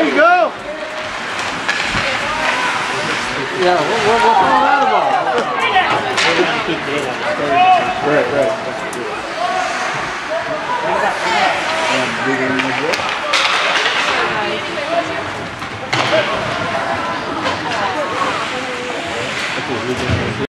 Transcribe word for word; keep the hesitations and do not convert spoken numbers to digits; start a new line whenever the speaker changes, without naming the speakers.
There you go. Yeah, we're, we're, we're throwing out the ball. Right, right.